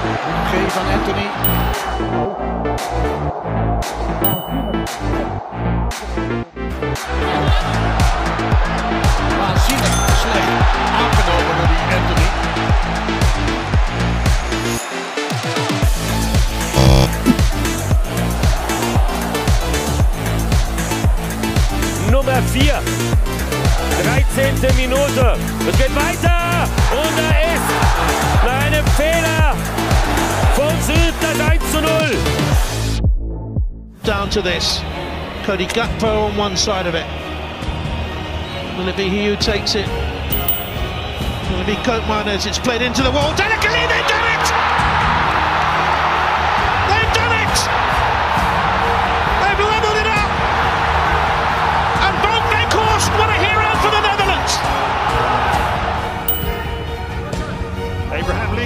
G van Anthony. Waanzinnig slecht aangenomen door die Anthony. Nummer 4, 13. Minute, es geht weiter und da ist nach einem Fehler von Süd das 1:0. Down to this, Cody Gakpo on one side of it. Will it be he who takes it? Will it be Koopman as it's played into the wall? Delicately,